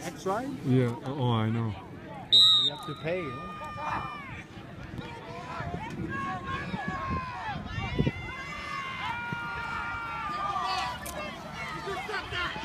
Extra? Yeah. Oh, I know. You have to pay. Huh?